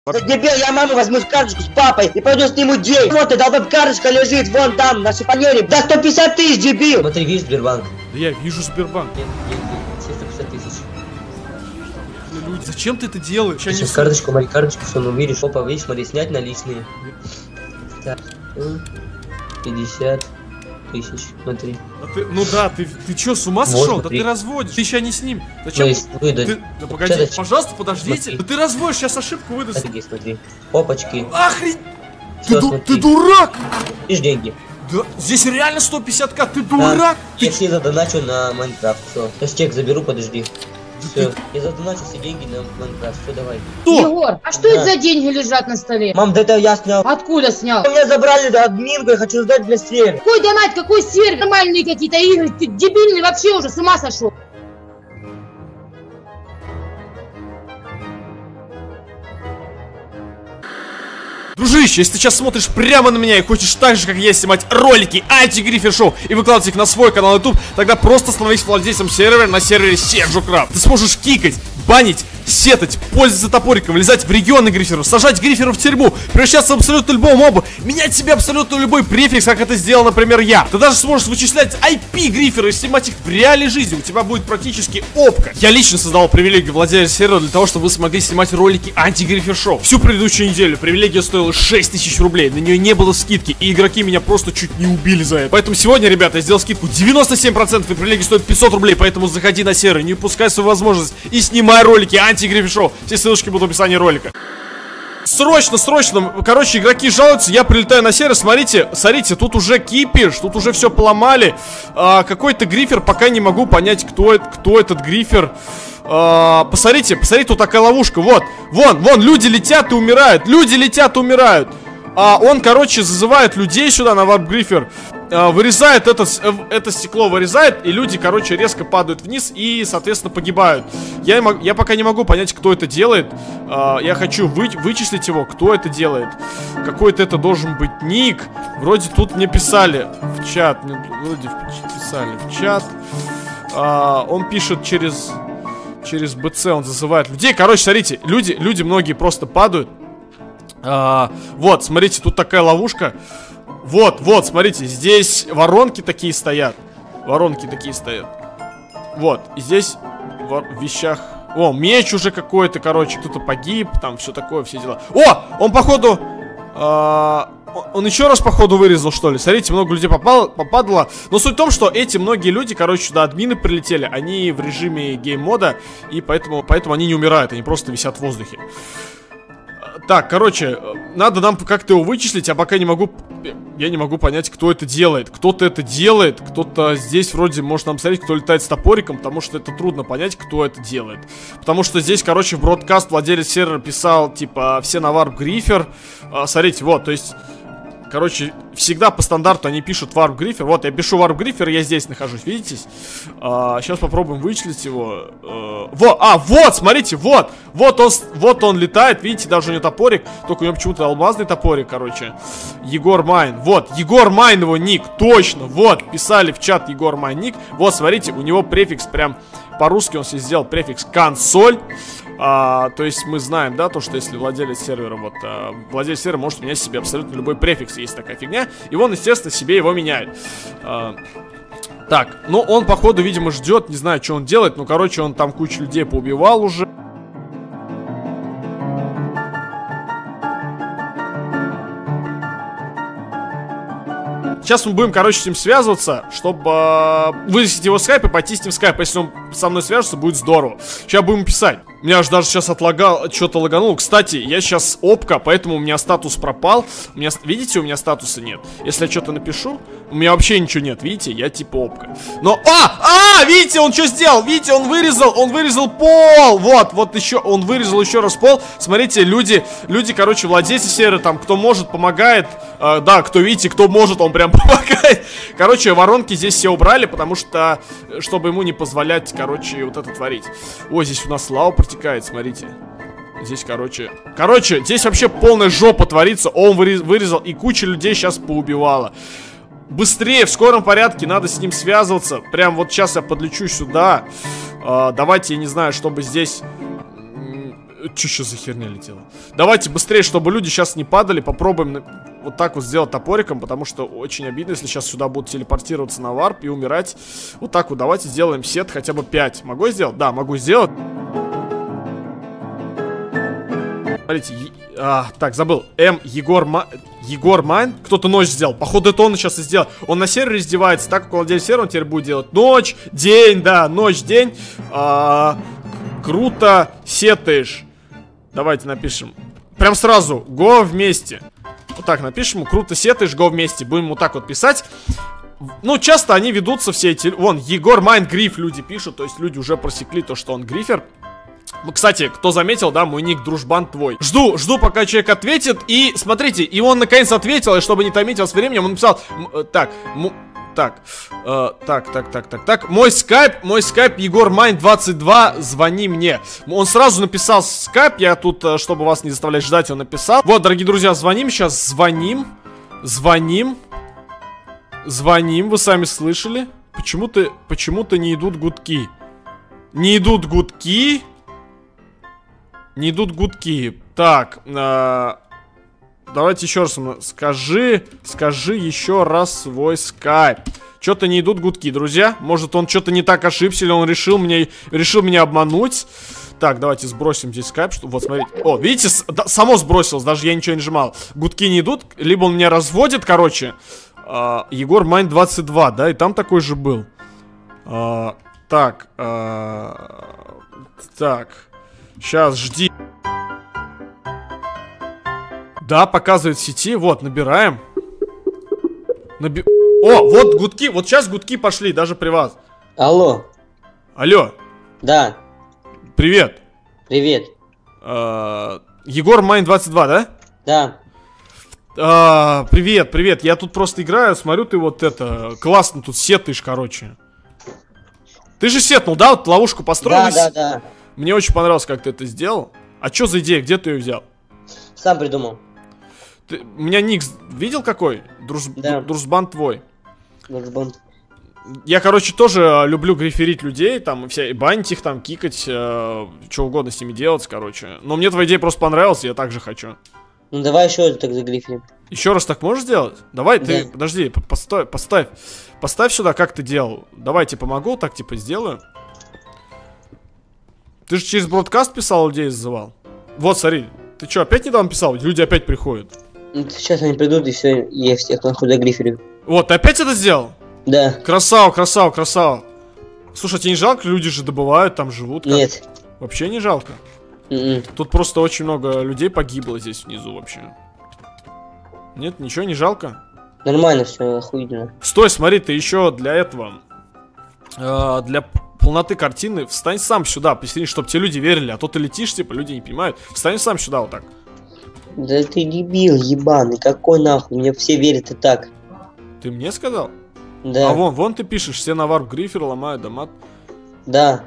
Дебил, я маму возьму карточку с папой и пойду сниму деньги. Вот эта карточка лежит вон там, на шифонере. За 150 тысяч, дебил. Смотри, видишь Сбербанк? Да я вижу Сбербанк. Нет, 150 тысяч. Люди, зачем ты это делаешь? Сейчас карточку, мои карточку, все, ну видишь. Опа, видишь, смотри, снять наличные. Так, 50 тысяч, смотри. А ты, ну да, ты чё, с ума сошел? Да ты разводишь. Ты еще не с ним. Зачем? Ты, да погоди, пожалуйста, подождите. Смотри. Да ты разводишь, сейчас ошибку выдаст. Смотри, смотри. Опачки. Охрень! Всё, Ты дурак! Видишь деньги? Да, здесь реально 150к, ты дурак! Я все задоначу на Майнкрафт, все. Сейчас чек заберу, подожди. Все, я задоначу все деньги на Майнкрафт, все, давай. Егор, а что это за деньги лежат на столе? Мам, да это я снял. Откуда снял? Меня забрали админку, я хочу сдать для сервера. Какой донат, какой сервер? Нормальные какие-то игры, ты дебильный вообще уже, с ума сошел. Дружище, если ты сейчас смотришь прямо на меня и хочешь так же, как я, снимать ролики Антигрифер Шоу и выкладывать их на свой канал YouTube, тогда просто становись владельцем сервера на сервере Серджо Крафт. Ты сможешь кикать, банить, сетать, пользоваться топориком, влезать в регионы гриферов, сажать гриферов в тюрьму, превращаться в абсолютно любого моба, менять себе абсолютно любой префикс, как это сделал, например, я. Ты даже сможешь вычислять IP грифера и снимать их в реальной жизни. У тебя будет практически опка. Я лично создал привилегию владельца сервера для того, чтобы вы смогли снимать ролики Антигрифер Шоу. Всю предыдущую неделю привилегия стоила 6000 рублей, на нее не было скидки, и игроки меня просто чуть не убили за это. Поэтому сегодня, ребята, я сделал скидку 97%, и привилегия стоит 500 рублей, поэтому заходи на сервер, не упускай свою возможность и снимай ролики Антигрифер Шоу. Все ссылочки будут в описании ролика. Срочно, короче, игроки жалуются, я прилетаю на сервер, смотрите, тут уже кипиш, тут уже все поломали. Какой-то грифер, пока не могу понять, кто этот грифер. Посмотрите, тут такая ловушка, вон, люди летят и умирают, он, короче, зазывает людей сюда на варп-грифер, вырезает это стекло, и люди, короче, резко падают вниз и, соответственно, погибают. Я пока не могу понять, кто это делает. Я хочу вычислить его, кто это делает. Какой-то это должен быть ник. Вроде тут мне писали в чат. Он пишет через БЦ, он зазывает людей. Короче, смотрите, люди многие просто падают. Вот, смотрите, тут такая ловушка. Вот, смотрите, здесь воронки такие стоят. Вот, и здесь в вещах... О, меч уже какой-то, короче, кто-то погиб, там все такое, все дела. О, он, походу... Он еще раз, походу, вырезал, что ли. Смотрите, много людей попадало. Но суть в том, что эти многие люди, короче, сюда админы прилетели. Они в режиме гейм-мода, и поэтому они не умирают, они просто висят в воздухе. Так, короче, надо нам как-то его вычислить, а пока я не могу понять, кто это делает. Кто-то это делает, кто-то здесь вроде может нам смотреть, кто летает с топориком, потому что это трудно понять, кто это делает. Потому что здесь, короче, в бродкаст владелец сервера писал, типа, все на варп-грифер. Смотрите, вот, то есть... Короче, всегда по стандарту они пишут варп-грифер. Вот, я пишу варп-грифер, я здесь нахожусь, видите? Сейчас попробуем вычислить его. Вот, смотрите, вот он летает, видите, даже у него топорик. Только у него почему-то алмазный топорик, короче. Егор Майн, вот, Егор Майн его ник, точно, вот, писали в чат Егор Майн ник. Вот, смотрите, у него префикс прям по-русски он себе сделал префикс консоль. То есть мы знаем, да, то, что если владелец сервера, владелец сервера может менять себе абсолютно любой префикс, есть такая фигня, и он, естественно, себе его меняет. Так, ну он, походу, видимо, ждет, не знаю, что он делает, ну, короче, он там кучу людей поубивал уже. Сейчас мы будем, короче, с ним связываться, чтобы вывесить его скайп и пойти с ним в скайп. Если он со мной свяжется, будет здорово. Сейчас будем писать. У меня аж даже сейчас что-то лагануло. Кстати, я сейчас опка, поэтому у меня статус пропал. Видите, у меня статуса нет. Если я что-то напишу, у меня вообще ничего нет. Видите, я типа опка. Но, видите, он что сделал? Видите, он вырезал пол. Вот еще, он вырезал еще раз пол. Смотрите, люди, короче, владельцы сервера, там, кто может, помогает. Да, кто, видите, кто может, он прям помогает. Короче, воронки здесь все убрали, потому что, чтобы ему не позволять, короче, вот это творить. Ой, здесь у нас лава протекает, смотрите. Здесь, короче, здесь вообще полная жопа творится. Он вырезал, и куча людей сейчас поубивала. Быстрее, в скором порядке, надо с ним связываться. Прям вот сейчас я подлечу сюда. Давайте, я не знаю, чтобы здесь... Че сейчас за херня летела? Давайте быстрее, чтобы люди сейчас не падали. Попробуем вот так вот сделать топориком, потому что очень обидно, если сейчас сюда будут телепортироваться на варп и умирать. Вот так вот, давайте сделаем сет хотя бы 5. Могу сделать? Да, могу сделать. Смотрите, так, забыл. Егор Майн. Кто-то ночь сделал. Походу, это он сейчас и сделал. Он на сервере издевается. Так как владелец сервера, он теперь будет делать ночь, день, да, ночь, день. Круто сетаешь. Давайте напишем. Прям сразу. Го вместе. Вот так напишем. Круто сетаешь, го вместе. Будем вот так вот писать. Ну, часто они ведутся все эти... Вон, Егор Майн Гриф люди пишут. То есть люди уже просекли то, что он грифер. Кстати, кто заметил, да, мой ник Дружбан твой. Жду, пока человек ответит. И смотрите, и он наконец ответил. И чтобы не томить вас временем, он написал... Так. Мой скайп Егор Майн 22, звони мне. Он сразу написал скайп, я тут, чтобы вас не заставлять ждать, он написал. Вот, дорогие друзья, звоним сейчас, звоним, вы сами слышали. Почему-то не идут гудки. Не идут гудки. Так, давайте еще раз, скажи еще раз свой скайп. Что-то не идут гудки, друзья. Может, он что-то не так ошибся, или он решил меня обмануть. Так, давайте сбросим здесь скайп. Вот, смотрите. О, видите, само сбросилось, даже я ничего не нажимал. Гудки не идут, либо он меня разводит, короче. Егор Майн 22, да, и там такой же был. Так, сейчас, жди. Да, показывает в сети. Вот, набираем. О, вот гудки. Вот сейчас гудки пошли, даже при вас. Алло. Да. Привет. Егор Майн 22, да? Да. Привет. Я тут просто играю, смотрю, ты вот это... Классно тут сетаешь, короче. Ты же сетнул, да? Вот ловушку построил. Да. Мне очень понравилось, как ты это сделал. А что за идея? Где ты ее взял? Сам придумал. У меня ник видел какой? Дружбан твой. Дружбан. Я, короче, тоже люблю гриферить людей, там, и банить их, там, кикать, что угодно с ними делать, короче. Но мне твоя идея просто понравилась, я так же хочу. Ну, давай еще так загриферим. Еще раз так можешь сделать? Давай, да. ты, подожди, поставь сюда, как ты делал. Давай, тебе помогу, так, типа, сделаю. Ты же через бродкаст писал, людей зазывал? Вот, смотри, ты что, опять недавно писал? Люди опять приходят. Сейчас они придут, и все, я всех нахуй загриферю. Вот, ты опять это сделал? Да. Красава. Слушай, тебе не жалко? Люди же добывают, там живут. Как? Нет. Вообще не жалко? Тут просто очень много людей погибло здесь внизу вообще. Нет, ничего не жалко? Нормально все, охуенно. Стой, смотри, ты еще для этого... для полноты картины встань сам сюда, посмотри, чтобы те люди верили. А то ты летишь, типа, люди не понимают. Встань сам сюда вот так. Да ты дебил ебаный, какой нахуй, мне все верят и так. Ты мне сказал? Да. А вон ты пишешь, все на варп грифер ломают дома. Да.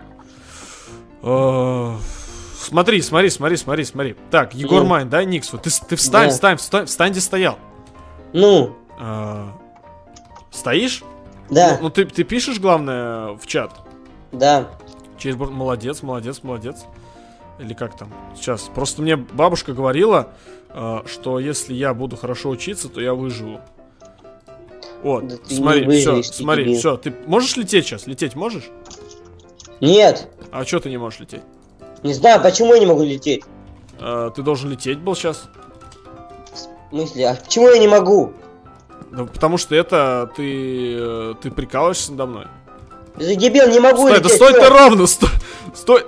Смотри. Так, Егор Майн, дай Никс. Ты встань, да. встань, где стоял. Ну. Стоишь? Да. Ну ты пишешь, главное, в чат? Да. Молодец. Или как там? Сейчас. Просто мне бабушка говорила, что если я буду хорошо учиться, то я выживу. Вот, да смотри, все. Ты можешь лететь сейчас? Лететь можешь? Нет. А что ты не можешь лететь? Не знаю, почему я не могу лететь. Ты должен лететь был сейчас. В смысле? А почему я не могу? Ну, потому что это ты прикалываешься надо мной. Ты дебил, не могу лететь. Да стой ты ровно, стой.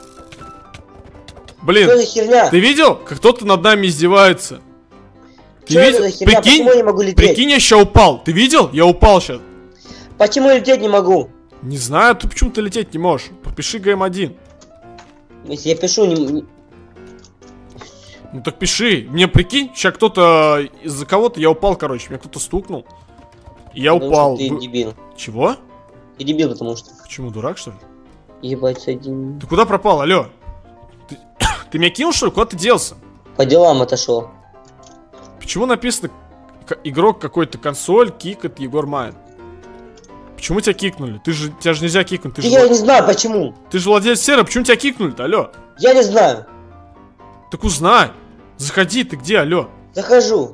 Блин, что за херня? Ты видел, как кто-то над нами издевается? Что это за херня? Почему я не могу лететь? Прикинь, я сейчас упал. Ты видел? Я упал сейчас. Почему я лететь не могу? Не знаю, ты почему-то лететь не можешь. Попиши ГМ1. Если я пишу, не... Ну так пиши. Мне прикинь, сейчас кто-то из-за кого-то я упал, короче. Меня кто-то стукнул. И я упал. Ты дебил. Чего? Ты дебил, потому что. Почему, дурак, что ли? Ебать, один. Ты куда пропал, алло? Ты меня кинул, что ли? Куда ты делся? По делам отошел. Почему написано игрок какой-то консоль, кикает Егор Майн? Почему тебя кикнули? Тебя же нельзя кикнуть. Я не знаю, почему. Ты же владелец сервера, почему тебя кикнули-то, алло? Я не знаю. Так узнай. Заходи, ты где, алло? Захожу.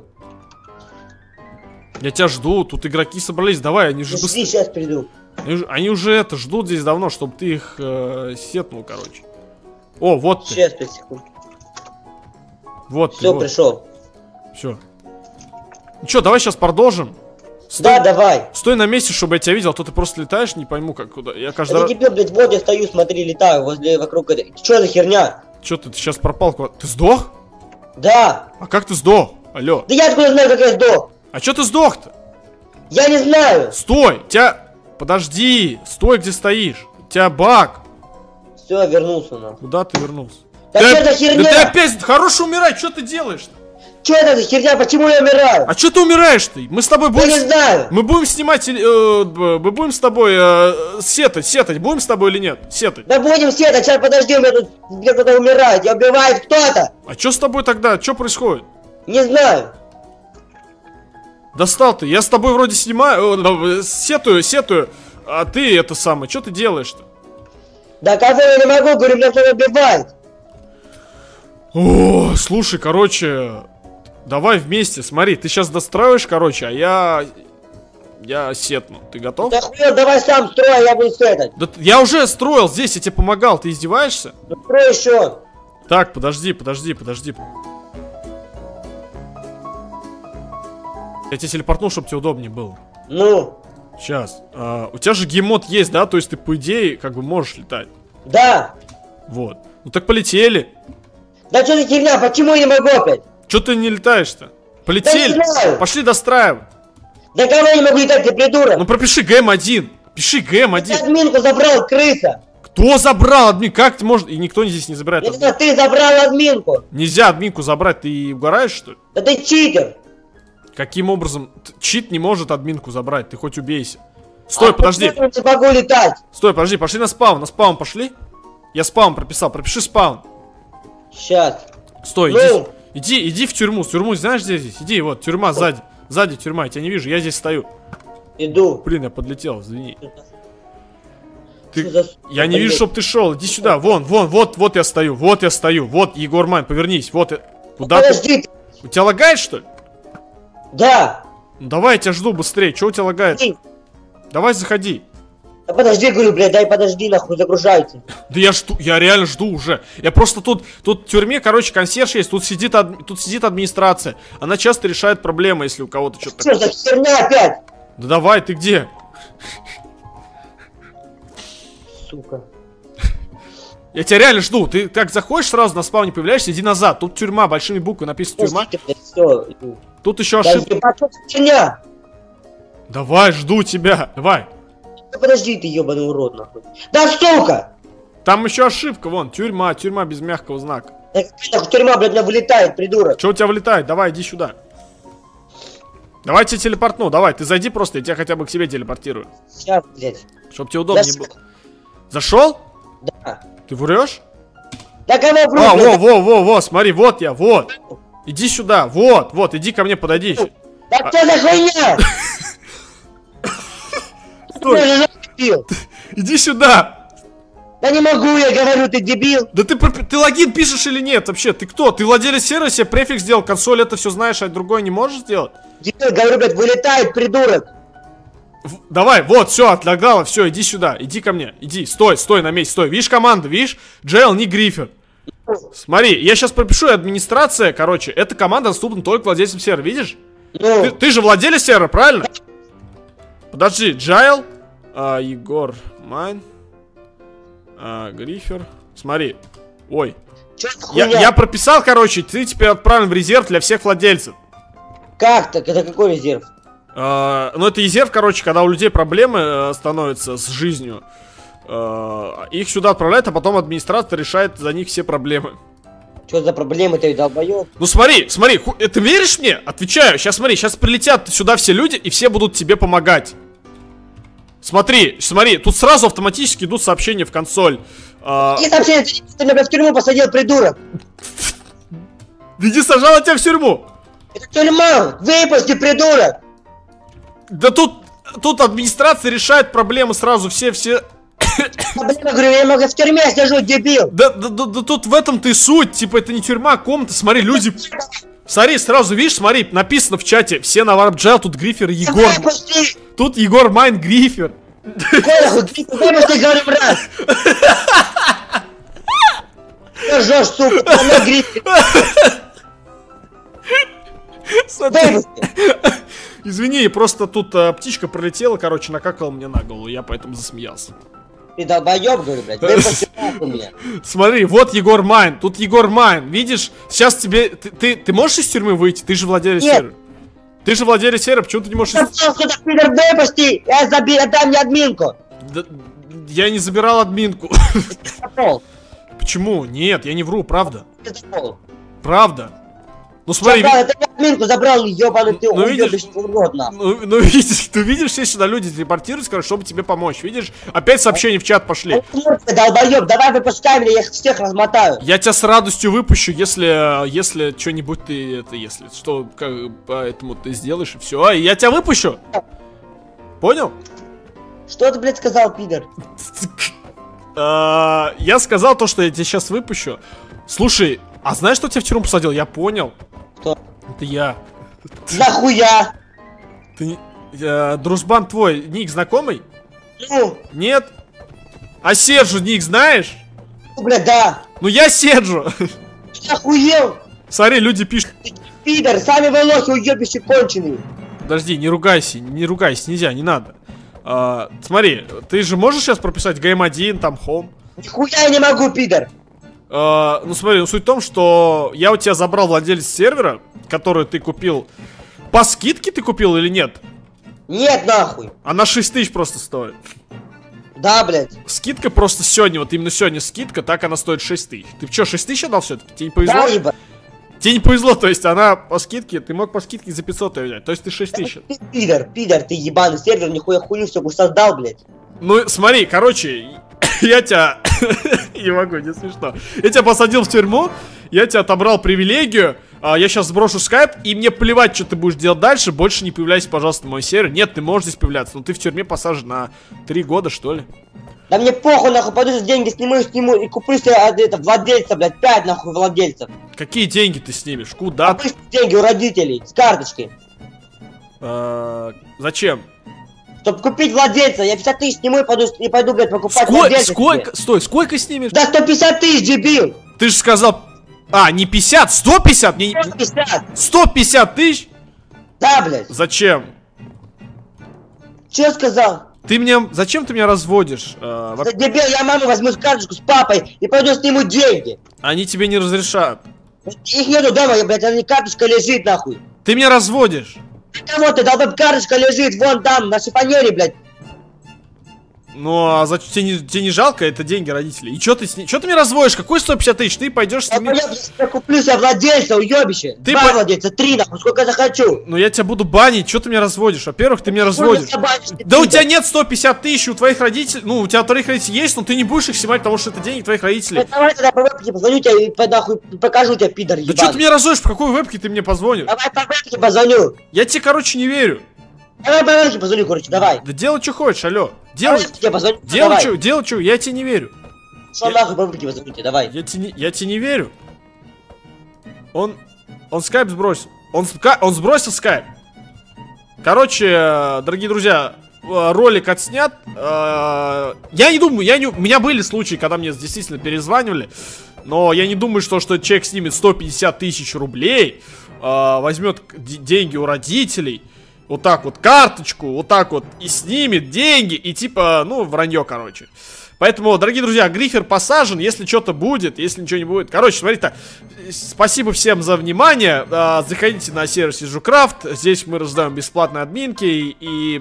Я тебя жду, тут игроки собрались, давай, они же Подожди, сейчас приду. Они уже это ждут здесь давно, чтобы ты их сетнул, короче. О, вот ты. Сейчас, 5 секунд. Вот Все, ты, пришел. Все. Ну что, давай сейчас продолжим. Да, давай. Стой на месте, чтобы я тебя видел, а то ты просто летаешь, не пойму как куда. Я каждый Да раз... тебе, блядь, вот я стою, смотри, летаю вокруг этой. Что за херня? Че ты сейчас пропал куда? Ты сдох? Да. А как ты сдох? Алло. Да я откуда знаю, как я сдох? А че ты сдох-то? Я не знаю. Стой! Тебя... Подожди! Стой, где стоишь! У тебя баг! Все, вернулся на. Куда ты вернулся? Да что за херня? Да ты опять хорош умирать, что ты делаешь-то? Что это за херня? Почему я умираю? А что ты умираешь-то? Мы с тобой Я будем... не знаю. Мы будем снимать... мы будем с тобой... сетать. Будем с тобой или нет? Сетать. Да будем сетать, сейчас подожди, у меня тут где кто-то умирает, я убивает кто-то. А что с тобой тогда? Что происходит? Не знаю. Достал ты. Я с тобой вроде снимаю... сетую. А ты это самое. Что ты делаешь-то? Да кого я не могу, говорю, меня кто-то убивает. О, слушай, короче... Давай вместе, смотри, ты сейчас достраиваешь, короче, а я сетну. Ты готов? Да хуй, давай сам строй, я буду сетать. Да я уже строил здесь, я тебе помогал, ты издеваешься? Ну строй еще. Так, подожди. Я тебя телепортнул, чтобы тебе удобнее было. Ну? Сейчас. У тебя же геймод есть, да? То есть ты, по идее, как бы можешь летать. Да. Вот. Ну так полетели. Да что за херня, почему я не могу опять? Че ты не летаешь-то? Полетели. Да не знаю. Пошли достраивать. Да кого я не могу летать, ты придурок? Ну пропиши ГМ1. Пиши Ты ГМ1. админку забрал, крыса. Кто забрал админ? Как ты можешь... И никто здесь не забирает Я не админ. знаю, ты забрал админку. Нельзя админку забрать, ты угораешь, что ли? Да ты читер. Каким образом? Чит не может админку забрать, ты хоть убейся. Стой, подожди. Я не могу летать. Стой, подожди, пошли на спаун пошли. Я спаун прописал, пропиши спаун. Сейчас. Стой, Ну? иди в тюрьму. Тюрьму знаешь, где здесь? Иди, вот, тюрьма сзади. Сзади тюрьма, я тебя не вижу, я здесь стою. Иду. Блин, я подлетел, извини. Что за сука, Я не вижу, блядь? чтоб ты шел. Иди сюда, вот я стою. Вот, Егор Майн, повернись. Вот, куда ты? Подожди. У тебя лагает, что ли? Да. Ну давай, я тебя жду быстрее. Чего у тебя лагает? Ты. Давай, заходи. Да подожди, говорю, блядь, дай подожди, нахуй, загружайте. Да я реально жду уже. Я просто тут в тюрьме, короче, консьерж есть, тут сидит администрация. Она часто решает проблемы, если у кого-то что-то Что такое. за херня опять? Да давай, ты где? Сука. Я тебя реально жду. Ты как заходишь, сразу на спауне появляешься, иди назад. Тут тюрьма, большими буквами написано тюрьма. Подожди, блядь, всё, иду. Тут еще Да ошибка. ебать, что за херня? Давай, жду тебя. Давай. Да подожди ты, ебаный урод, нахуй. Да сука! Там еще ошибка, вон, тюрьма без мягкого знака. Да какая нахуй тюрьма, блядь, у меня вылетает, придурок. Че у тебя вылетает? Давай, иди сюда. Давай я тебя телепортну, давай, ты зайди просто, я тебя хотя бы к себе телепортирую. Сейчас, блядь. Чтоб тебе удобнее Да, было. Зашел? Да. Ты врешь? Да кого блядь? Во, смотри, вот я, вот. Иди сюда, вот, иди ко мне, подойди еще. Да что за хуйня? Стой. Ты же дебил. Иди сюда. Да не могу, я говорю, ты дебил. Да ты логин пишешь или нет вообще? Ты кто? Ты владелец сервера, себе префикс сделал, консоль это все знаешь, а другое не можешь сделать? Дебил, говорю, блядь, вылетает, придурок. Давай, вот, все, отлагало, все, иди сюда, иди ко мне, иди, стой на месте, стой. Видишь команду, видишь? Джейл, не Гриффин. Смотри, я сейчас пропишу, администрация, короче, эта команда доступна только владельцам сервера, видишь? Ну, Ты же владелец сервера, правильно? Подожди, Джайл, Егор Майн, Грифер. Смотри, ой. что за хуйня? Я прописал, короче, ты теперь отправлен в резерв для всех владельцев. Как так? Это какой резерв? Ну, это резерв, короче, когда у людей проблемы становятся с жизнью. Их сюда отправляют, а потом администрация решает за них все проблемы. Что за проблемы ты, долбоёб? Ну смотри, ты веришь мне? Отвечаю, сейчас прилетят сюда все люди, и все будут тебе помогать. Смотри, тут сразу автоматически идут сообщения в консоль. Какие сообщения? Ты меня, блядь, в тюрьму посадил, придурок. Иди, сажала тебя в тюрьму. Это тюрьма, выпусти, придурок. Да тут администрация решает проблемы сразу, все Блин, я говорю, я много в тюрьме сижу, дебил. Да тут в этом-то и суть, типа, это не тюрьма, а комната, смотри, люди... Смотри, сразу, видишь, смотри, написано в чате, все на Warp.jl, тут Грифер и Егор. Тут Егор Майн Грифер. Ты говорим раз. Ржешь, сука, на Грифер. Извини, просто тут птичка пролетела, короче, накакала мне на голову, я поэтому засмеялся. Ты долбоёб, говорю, блядь, ты меня. Смотри, вот Егор Майн, тут Егор Майн, видишь, сейчас тебе, ты можешь из тюрьмы выйти, ты же владелец сервера. Ты же владелец сервера, почему ты не можешь... Я дам мне админку. Я не забирал админку. Почему? Нет, я не вру, правда. Правда. Ну смотри, это не админку забрал, ёбаный ты, уёбищ, урод, нахуй. Ну видишь, ты видишь, все сюда люди телепортируют, скажут, чтобы тебе помочь. Видишь, опять сообщения в чат пошли. Долбоёб, давай выпускай меня, я их всех размотаю. Я тебя с радостью выпущу, если что-нибудь ты это, если что, поэтому ты сделаешь и все. Я тебя выпущу. Понял? Что ты, блядь, сказал, пидор? Я сказал то, что я тебя сейчас выпущу. Слушай, а знаешь, что тебя в тюрьму посадил? Я понял. Кто? Это я. Нахуя? Ты дружбан твой, ник знакомый? Ну? Нет? А Серджу ник знаешь? Ну, блядь, да. Ну я Серджу. Ты охуел? Смотри, люди пишут. Пидор, сами вы лохи, уёбищи конченые. Подожди, не ругайся, нельзя, не надо. Смотри, ты же можешь сейчас прописать Game1, там, Home? Нихуя я не могу, пидор. Ну смотри, суть в том, что я у тебя забрал владелец сервера, который ты купил. По скидке ты купил или нет? Нет, нахуй. Она 6000 просто стоит. Да, блядь. Скидка просто сегодня, вот именно сегодня скидка, так она стоит 6000. Ты что, 6000 отдал все-таки? Тебе не повезло? Да, ебать. Тебе не повезло, то есть она по скидке, ты мог по скидке за 500 ее взять, то есть ты 6000. Ты пидор, ты ебаный сервер, нихуя хуйню все создал, блядь. Ну, смотри, короче, я тебя... Не могу, не смешно. Я тебя посадил в тюрьму, я тебя отобрал привилегию, я сейчас сброшу скайп, и мне плевать, что ты будешь делать дальше, больше не появляйся, пожалуйста, на мой сервер. Нет, ты можешь здесь появляться, но ты в тюрьме посажен на 3 года, что ли? Да мне похуй, нахуй, пойду сейчас деньги сниму и куплю себе владельца, блядь, 5 нахуй владельцев. Какие деньги ты снимешь? Куда? Куплю деньги у родителей, с карточки. Зачем? Чтобы купить владельца, я 50 тысяч сниму и пойду, блядь, покупать владельца. Сколько? Стой, сколько снимешь? Да 150 тысяч, дебил! Ты же сказал... не 50, 150? 150! 150 тысяч? Да, блядь. Зачем? Че сказал? Зачем ты меня разводишь? Да, дебил, я маму возьму с карточку с папой и пойду сниму деньги. Они тебе не разрешат. Их нету дома, блядь, она карточка лежит, нахуй. Ты меня разводишь. Кого ты, долбоёб, карточка лежит, вон там, на шифонере, блядь. Ну, а тебе не жалко? Это деньги родителей. И чё ты меня разводишь? Какой 150 тысяч? Ты пойдешь с ними... Я куплю себе владельца, уёбище. Ты 2 владельца, 3, нахуй, сколько я захочу. Ну, я тебя буду банить. Чё ты меня разводишь? Во-первых, ты меня разводишь. Да у тебя нет 150 тысяч, у твоих родителей... Ну, у тебя твоих родителей есть, но ты не будешь их снимать, потому что это деньги твоих родителей. Давай тогда по вебке позвоню тебе и нахуй покажу тебе, пидор ебаный. Да чё ты меня разводишь? По какой вебке ты мне позвонишь? Давай по вебке позвоню. Я тебе, короче, не верю. Давай по вебке позвоню, короче, давай. Да делай, что хочешь, алло. Делай, что, я тебе не верю. Что нахуй по вебке позвоните, давай. Я тебе не верю. Он скайп сбросил. Он сбросил скайп. Короче, дорогие друзья, ролик отснят. Я не думаю, у меня были случаи, когда мне действительно перезванивали. Но я не думаю, что человек снимет 150 тысяч рублей, возьмет деньги у родителей, вот так вот карточку, вот так вот и снимет деньги, и типа, ну, вранье, короче. Поэтому, дорогие друзья, Грифер посажен, если что-то будет, если ничего не будет. Короче, смотрите, спасибо всем за внимание. Заходите на сервер Сиджукрафт, здесь мы раздаем бесплатные админки и...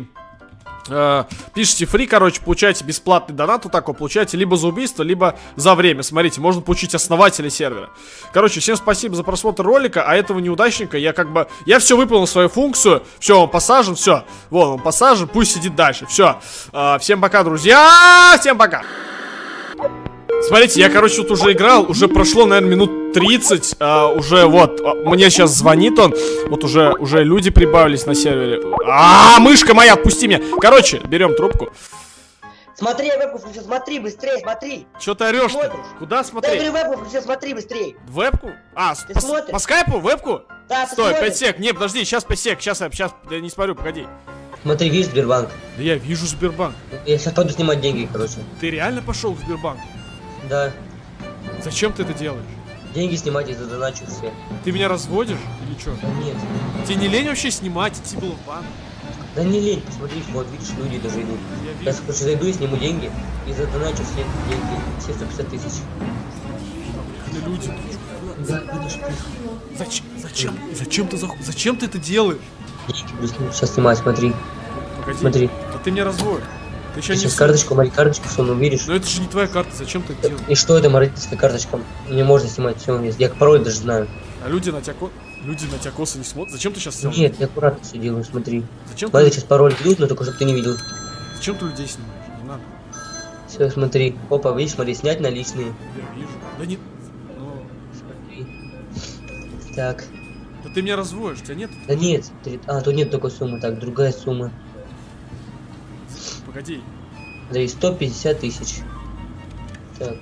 пишите фри, короче, получаете бесплатный донат, вот так вот получаете либо за убийство, либо за время. Смотрите, можно получить основателя сервера. Короче, всем спасибо за просмотр ролика, а этого неудачника я все выполнил свою функцию. Все, он посажен, все. Вон, он посажен, пусть сидит дальше. Все. Всем пока, друзья. Всем пока. Смотрите, я, короче, тут уже играл, уже прошло, наверное, минут 30, уже вот, мне сейчас звонит он, вот уже люди прибавились на сервере. Мышка моя, отпусти меня. Короче, берем трубку. Смотри, я вебку включил, смотри, быстрее, смотри. Че ты орешь? Смотришь? Куда Да, я смотреть? говорю, вебку включил, смотри, быстрее. Вебку? А, Ты смотришь? по скайпу? Вебку? Да, ты Стой, смотришь? 5 сек. Не, подожди, сейчас 5 сек. Сейчас я не смотрю, погоди. Смотри, видишь Сбербанк? Да я вижу Сбербанк. Я сейчас пойду снимать деньги, короче. Ты реально пошел в Сбербанк? Да. Зачем ты это делаешь? Деньги снимать и задоначу все. Ты меня разводишь или что? Да нет. Тебе не лень вообще снимать, идти было в банк? Да не лень, посмотри, вот видишь, люди даже идут. Я Я вижу. короче зайду и сниму деньги и задоначу все деньги. Все 150 тысяч. Да люди. Да, видишь, Зачем ты это делаешь? деньги буду сейчас снимать, смотри. Погоди. Смотри. Да ты меня разводишь. Ты Ты сейчас не сейчас карточку, мои карточку суну, видишь? Но это же не твоя карта, зачем ты это делаешь? И что это мародерская карточка? Мне можно снимать все. Я пароль даже знаю. А люди на тебя косо не смотрят. Зачем ты сейчас сделал? Нет, я аккуратно все делаю, смотри. Зачем Ладно, ты, сейчас пароль ведут, но только чтобы ты не видел. зачем ты людей снимаешь? Не надо. Все, смотри. Опа, видишь, смотри, снять наличные. Я вижу. Да не. Ну. Смотри. Так. Да ты меня разводишь, у тебя нет? Да нет, смотри. А, тут нет такой суммы. Так, другая сумма. Погоди. Смотри, 150 тысяч. Так.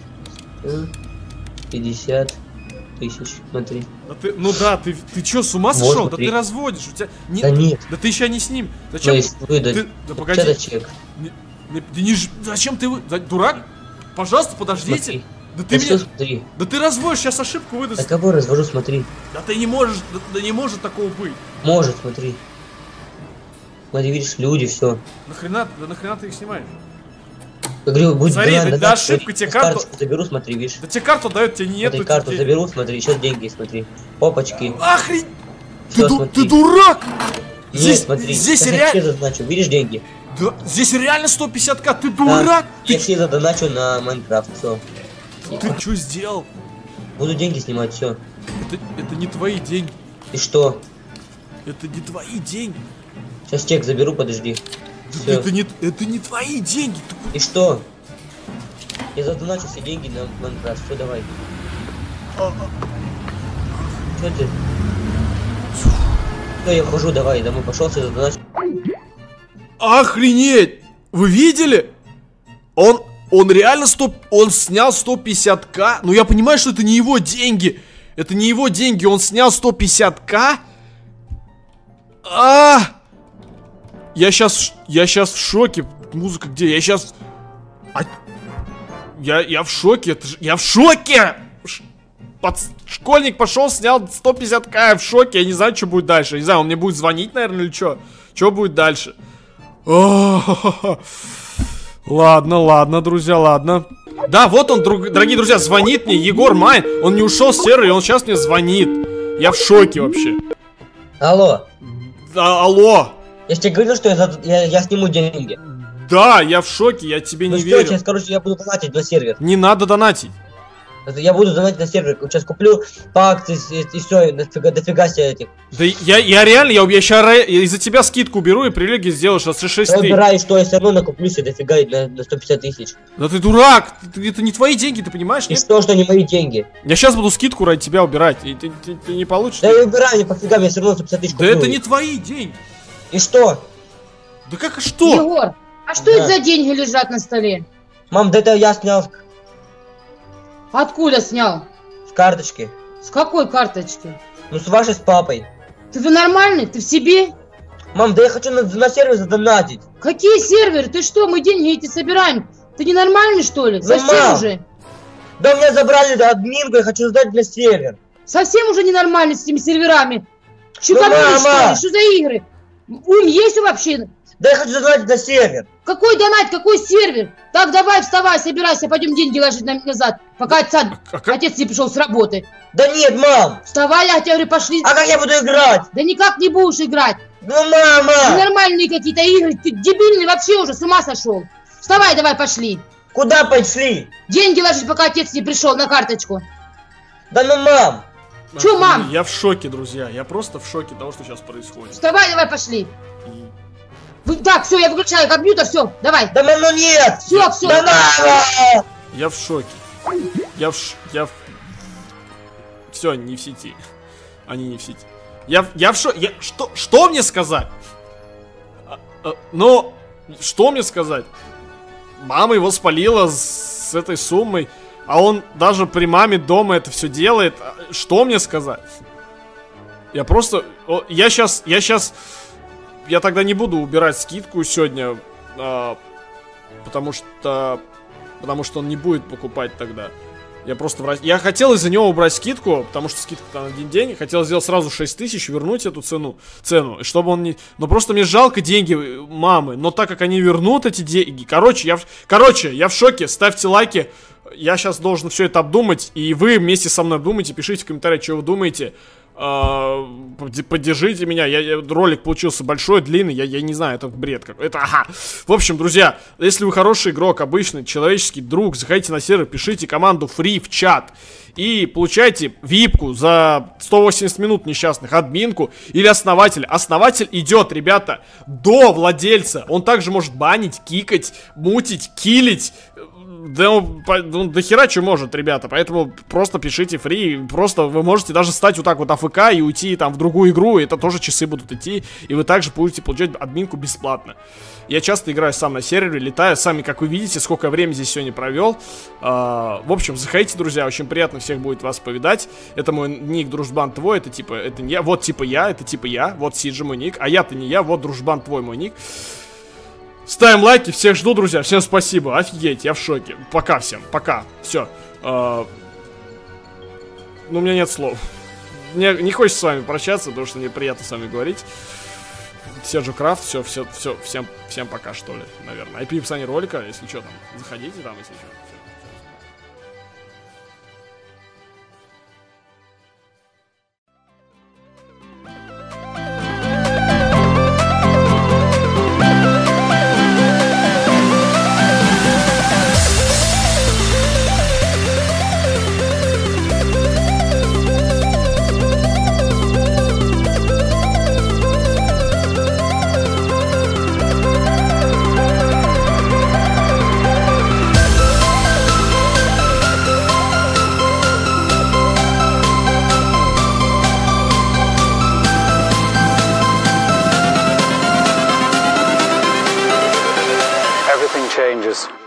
50 тысяч. Смотри. Да ты, ну да, ты чё, с ума Вот, сошел? Да смотри. ты разводишь, у тебя Да нет. Да ты еще не с ним. Ну, Зачем? если выдать. Ты, да погоди. Это чек. Зачем ты дурак? Пожалуйста, подождите. Смотри. Да ты Да меня. всё, смотри. Да ты разводишь, сейчас ошибку Да выдаст. кого развожу, смотри. Да ты не можешь, да не может такого быть. Может, смотри. Смотри, видишь, люди, все. Нахрена ты их снимаешь? Я говорю, будет Смотри, банан, да ошибка, тебе карту- карточку заберу, смотри, видишь. Да тебе карту дают, тебе нет. Смотри, карту заберу, смотри, сейчас деньги, смотри. Опачки. Охрень! Всё, Ты смотри. дурак! Нет, Здесь, смотри. здесь сейчас я реально. все задоначу, видишь деньги? Да, здесь реально 150к, ты Да. дурак! Я все задоначу на Майнкрафт, все. Ты что сделал? Буду деньги снимать, все. Это не твои деньги. И что? Это не твои деньги. Сейчас чек заберу, подожди. Все. Это не твои деньги. И что? Я задоначу все деньги на Майнкрафт, все, давай. Что ты? Все, я вхожу, давай, домой пошел, все задоначу. Охренеть! Вы видели? Он реально он снял 150к. Ну я понимаю, что это не его деньги. Это не его деньги, он снял 150к. Я сейчас в шоке. Музыка где? Я сейчас... Я в шоке. Я в шоке! Школьник пошел, снял 150к, я в шоке. Я не знаю, что будет дальше. Не знаю, он мне будет звонить, наверное, или что? Что будет дальше? Ладно, друзья, ладно. Да, вот он, дорогие друзья, звонит мне, Егор Майн. Он не ушел с сервера, и он сейчас мне звонит. Я в шоке вообще. Алло. Алло. Я же тебе говорил, что я сниму деньги. Да, я в шоке, я тебе Ну не что, верю. сейчас, короче, я буду донатить на сервер. Не надо донатить. Я буду донатить на сервер. Сейчас куплю по акции и все, дофига себе этих. Да я реально, я сейчас из-за тебя скидку беру и прилеги сделаешь от 6 Я тысяч. убираю, что я все равно накуплю себе дофига на 150 тысяч. Да ты дурак, это не твои деньги, ты понимаешь? И Нет? что не мои деньги? Я сейчас буду скидку ради тебя убирать, и ты не получишь. Да я убираю, мне пофига, я все равно 150 тысяч Да куплю. это не твои деньги. И что? Да как и что? Егор, а что Да. это за деньги лежат на столе? Мам, да это я снял Откуда снял? с карточки. С какой карточки? Ну с вашей, с папой. Ты нормальный? Ты в себе? Мам, да я хочу на сервер задонатить. Какие серверы? Ты что, мы деньги эти собираем? Ты ненормальный, что ли? Да, Совсем мам. уже? Да меня забрали админку, я хочу сдать для сервер. Совсем уже ненормальный с этими серверами? Да, Чуканули, что мама. ли? Что за игры? Ум есть вообще? Да я хочу задонатить на сервер. Какой донат, какой сервер? Так, давай, вставай, собирайся, пойдем деньги ложить назад, пока отец не пришел с работы. Да нет, мам. Вставай, я тебе говорю, пошли. А как я буду играть? Да никак не будешь играть. Ну, мама. Ненормальные какие-то игры, ты дебильный вообще уже, с ума сошел. Вставай, давай, пошли. Куда пошли? Деньги ложить, пока отец не пришел на карточку. Да ну, мам. Чё, мам? Я в шоке, друзья. Я просто в шоке того, что сейчас происходит. Вставай, давай, пошли. И- Так, все, я выключаю компьютер, все, давай. Да мам, ну нет. Все, все. Да мама. Я в шоке. Все, не в сети. Они не в сети. Я в шоке. Что мне сказать? Ну, что мне сказать? мама его спалила с этой суммой, а он даже при маме дома это все делает. Что мне сказать? Я просто... Я тогда не буду убирать скидку сегодня, потому что он не будет покупать тогда. Я хотел из-за него убрать скидку, потому что скидка-то на один день. Хотел сделать сразу 6 тысяч, вернуть эту цену, чтобы он не... Но просто мне жалко деньги мамы. Но так как они вернут эти деньги... Короче, я в шоке. Ставьте лайки. Я сейчас должен все это обдумать. И вы вместе со мной обдумайте. Пишите в комментариях, что вы думаете. Поддержите меня. Ролик получился большой, длинный. Я не знаю, это бред какой-то. Ага. В общем, друзья, если вы хороший игрок, обычный, человеческий друг, заходите на сервер, пишите команду free в чат и получайте випку за 180 минут несчастных, админку или основатель. Основатель идет, ребята, до владельца. Он также может банить, кикать, мутить, киллить. Да, до хера что может, ребята. Поэтому просто пишите фри. Просто вы можете даже стать вот так вот АФК и уйти там в другую игру. И это тоже часы будут идти. И вы также будете получать админку бесплатно. Я часто играю сам на сервере, летаю. Сами, как вы видите, сколько времени здесь сегодня провел. В общем, заходите, друзья. Очень приятно всех будет вас повидать. Это мой ник Дружбан твой. Это типа, это не я. Вот типа я, это типа я. Вот Сиджи мой ник. А я-то не я. Вот Дружбан твой мой ник. Ставим лайки, всех жду, друзья, всем спасибо, офигеть, я в шоке. Пока всем, пока, все. Ну, у меня нет слов. Мне не хочется с вами прощаться, потому что мне приятно с вами говорить. Серджо Крафт, все, всем пока, что ли, наверное. IP в описании ролика, если что, там, заходите там, если что. Changes.